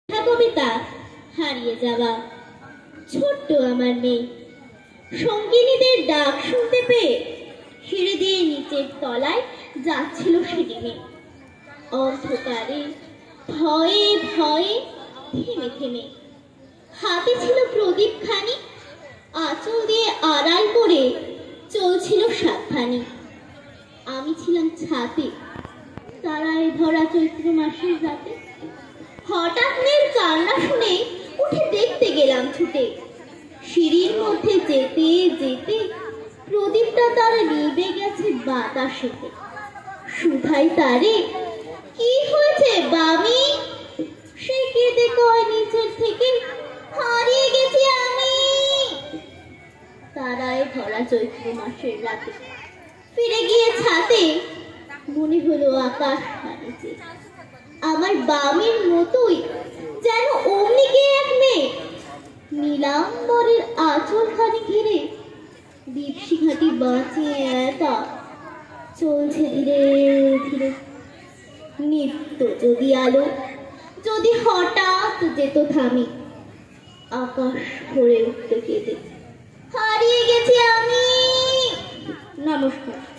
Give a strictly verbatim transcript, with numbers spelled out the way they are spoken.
কবিতা হারিয়ে যাওয়া। ছোট্ট আমার মেয়ে সঙ্গিনীদের ডাক শুনতে পেয়ে সিঁড়ি দিয়ে নিচের তলায় যাচ্ছিল সেদিনে। অন্ধকারে ভয়ে ভয়ে থেমে থেমে হাতে ছিল প্রদীপ খানি, আঁচল দিয়ে আড়াল করে চলছিল সাবধানী। আমি ছিলাম ছাতে তারায় ভরা চৈত্র মাসের রাতে। হঠাৎ মেয়ের কান্না শুনে উঠে দেখতে গেলাম ছুটে। সিঁড়ির মধ্যে যেতে যেতে প্রদীপটা তার নিভে গেছে বাতাসেতে। সুধাই তারে, কি হয়েছে বামি? সে কেঁদে কয় নিচের থেকে, হারিয়ে গেছি আমি। তারায় ভরা চৈত্র মাসের রাতে ফিরে গিয়ে ছাতে মনে হলো আকাশ হারিয়েছে। আমার বামির মতোই যেন অমনি কে এক মেয়ে নীলাম্বরের আঁচল খানি ঘিরে দীপশিখাটি বাঁচিয়ে একা চলছে ধীরে ধীরে। নিত্য যদি আলো যদি হঠাৎ যেত থামি, আকাশ ভরে উঠতে কেঁদে, হারিয়ে গেছি আমি। নমস্কার।